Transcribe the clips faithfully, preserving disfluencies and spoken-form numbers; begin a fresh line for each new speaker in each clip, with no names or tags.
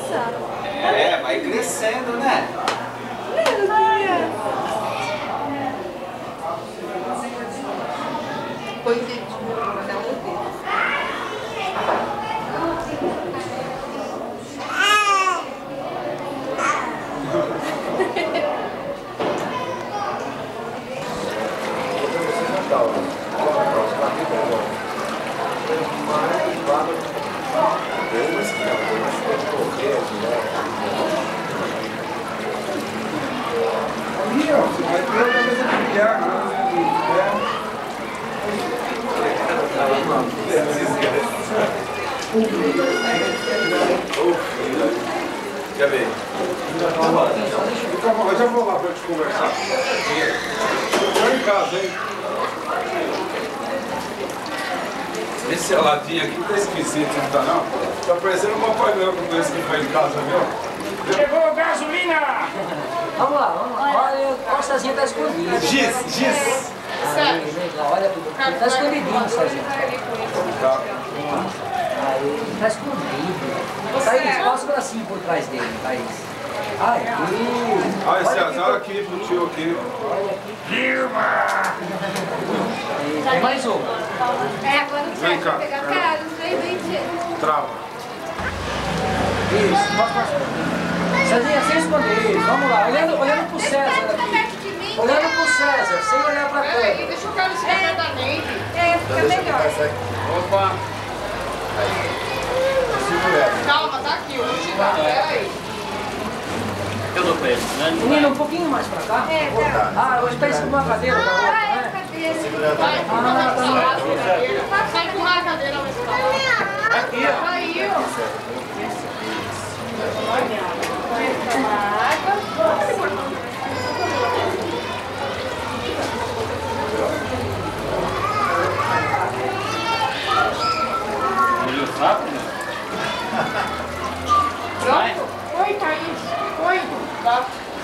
Nossa!
É, vai crescendo, né?
Meu Deus! Põe o dedinho, dá um dedo.
Ali, ó, você vai ter outra mesa de bilhar,
Já veio.
Eu já vou lá pra gente conversar. Estou em casa, hein? Esse ladinho aqui tá esquisito, não tá não? Tá parecendo um Papai Noel quando esse que foi em casa, viu?
Chegou gasolina!
Vamos lá, vamos lá. Olha, o Costazinha tá escondido.
Giz, giz.
Aí, legal, olha, ele tá escondidinho, Sarginho.
Tá.
Aí, tá escondido. Thaís, passa o bracinho por trás dele, Thaís. Ai,
Olha, César, olha aqui pro tio aqui.
olha aqui.
Vilma!
Tem mais um.
É, agora o
Vem
Sérgio
cá.
vai pegar Carlos, vem, vem, tia.
Trava.
Isso, passa pra Cezinha, sem esconder isso. Vamos lá, olhando, olhando pro César aqui. Olhando pro César, sem olhar pra
Peraí,
câmera.
deixa o Carlos chegar da Neide.
É, fica melhor.
Opa. Segura ela.
Calma, tá aqui, eu vou te dar. Peraí.
Eu dou pra ele, né?
Menino, um pouquinho mais pra cá.
É, tá.
Ah, hoje tá com uma cadeira da outra,
Ah, é,
né?
cadê?
Vai, empurra
Ah,
pra
tá.
lá, cadeira. Vai empurrar a cadeira mais pra lá.
Aqui, ó.
Aí, ó.
Olhou rápido?
Pronto? Oi, Thaís. Oi. Tá.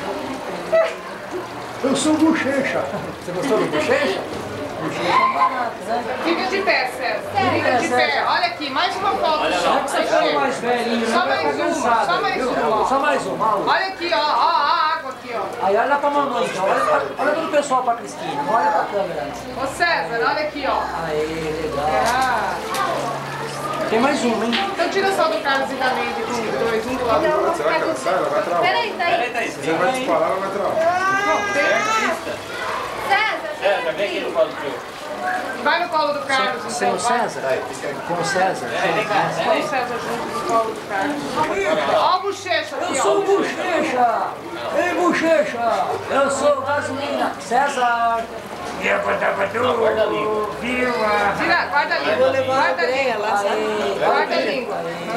Eu sou bochecha. Você gostou do bochecha? Bochecha é barato, né?
Fica de pé, César. Fica de pé. Olha aqui, mais uma foto.
Olha
só.
lá.
Já que você for mais velhinho,
Só
né? Vai
mais
ficar
uma,
cansado,
só mais
viu?
uma.
Só mais uma, Malu.
Olha aqui, ó. Ó, a água aqui, ó.
Aí olha pra mamãe, então. Olha, pra, olha pro pessoal, pra Cristina. Não olha pra câmera, não.
Ô, César, olha aqui, ó.
Aê, legal.
Ah.
Tem mais uma, hein?
Então tira só do Carlos e da Neide com os dois, um do lado do
Então,
outro.
vou
Será que
ficar
ela
com...
sai? Ela vai travar.
Peraí, tá aí.
Peraí, Thaís.
Você vai disparar, ela vai travar.
Não, tem.
César,
É, já vem aqui no colo do teu.
Vai no colo do Carlos,
Sem
então.
o
Vai.
César? Com o César?
É, vem cá.
Põe o César junto no colo do Carlos. Ó o bochecha aqui,
Eu
ó.
sou o Bochecha! Ei, Bochecha! Eu sou o Gasolina! César!
Guarda a língua.
Vilma. Tira, guarda a língua. Guarda a língua.
Aí,
Guarda a língua.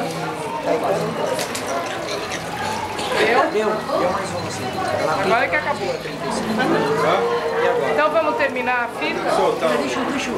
Deu?
Deu, deu mais uma assim.
Agora que acabou.
Tá?
Então vamos terminar a fita?
Soltar.
Deixa, deixa.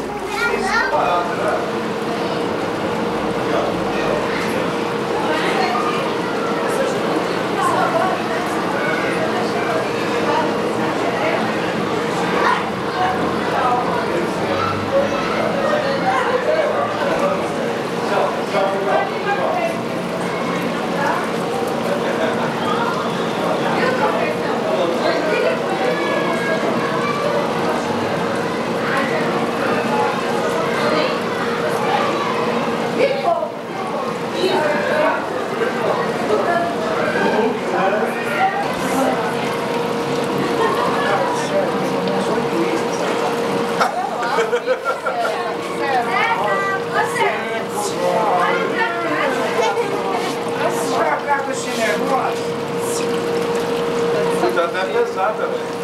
Tá até pesada, velho.